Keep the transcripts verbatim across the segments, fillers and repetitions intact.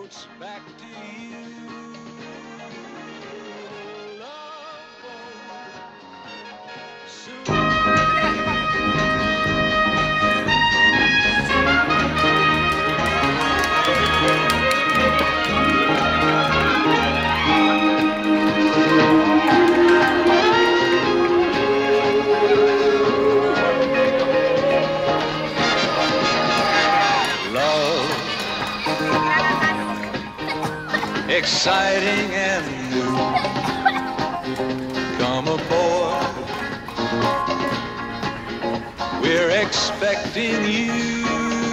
floats back to you. The love boat soon. Exciting and new. Come aboard. We're expecting you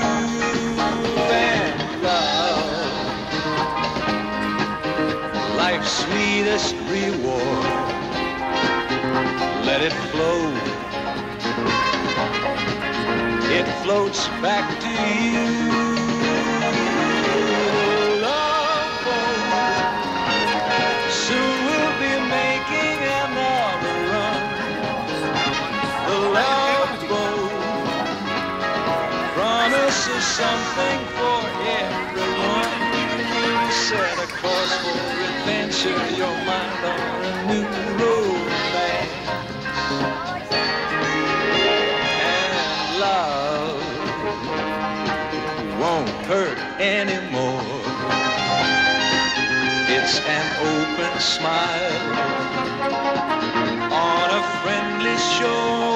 and love. Life's sweetest reward. Let it flow. It floats back to you. Promises something for everyone. Set a course for adventure, your mind on a new romance. And love won't hurt anymore. It's an open smile on a friendly shore.